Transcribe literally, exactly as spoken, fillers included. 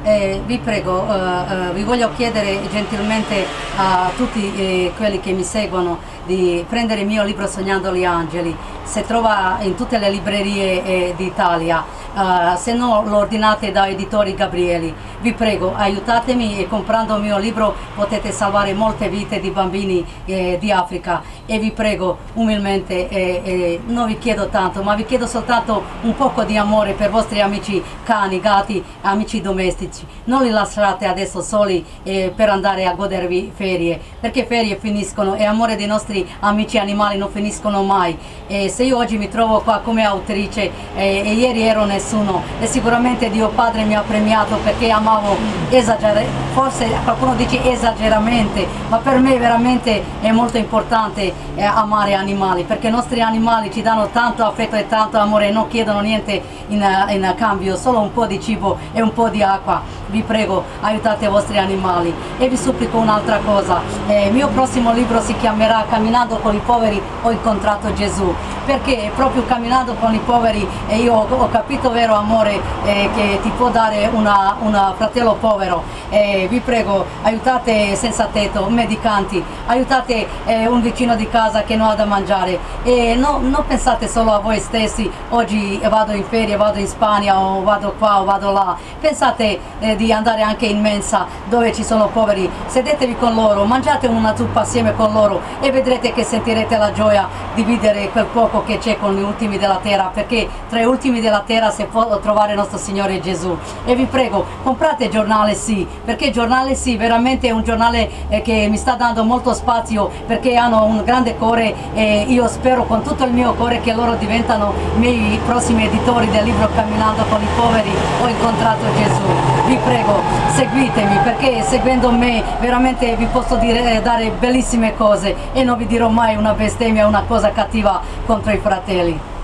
Eh, vi prego, eh, eh, vi voglio chiedere gentilmente a tutti eh, quelli che mi seguono di prendere il mio libro Sognando gli Angeli. Si trova in tutte le librerie eh, d'Italia, eh, se no lo ordinate da Editori Gabrieli. Vi prego, aiutatemi e comprando il mio libro potete salvare molte vite di bambini eh, di Africa. E vi prego umilmente, eh, eh, non vi chiedo tanto, ma vi chiedo soltanto un poco di amore per i vostri amici cani, gatti, amici domestici. Non li lasciate adesso soli eh, per andare a godervi ferie, perché ferie finiscono e amore dei nostri amici animali non finiscono mai. E se io oggi mi trovo qua come autrice eh, e ieri ero nessuno, e sicuramente Dio Padre mi ha premiato perché amavo esagerare, forse qualcuno dice esageramente, ma per me veramente è molto importante eh, amare animali, perché i nostri animali ci danno tanto affetto e tanto amore e non chiedono niente in, in cambio, solo un po' di cibo e un po' di acqua. Vi prego, aiutate i vostri animali. E vi supplico un'altra cosa, eh, il mio prossimo libro si chiamerà Camminando con i poveri ho incontrato Gesù, perché proprio camminando con i poveri eh, io ho, ho capito vero amore eh, che ti può dare una, una fratello povero. Eh, vi prego, aiutate senza tetto, medicanti, aiutate eh, un vicino di casa che non ha da mangiare, e no, non pensate solo a voi stessi, oggi vado in ferie, vado in Spagna o vado qua o vado là, pensate eh, di andare anche in mensa dove ci sono poveri, sedetevi con loro, mangiate una zuppa assieme con loro e vedrete che sentirete la gioia di dividere quel poco che c'è con gli ultimi della terra, perché tra gli ultimi della terra si può trovare il nostro Signore Gesù. E vi prego, comprate giornale Sì, perché il giornale Sì veramente è un giornale eh, che mi sta dando molto spazio, perché hanno un grande cuore e io spero con tutto il mio cuore che loro diventano i miei prossimi editori del libro Camminando con i poveri ho incontrato Gesù. Vi prego, seguitemi, perché seguendo me veramente vi posso dire, eh, dare bellissime cose e non vi dirò mai una bestemmia, una cosa cattiva contro i fratelli.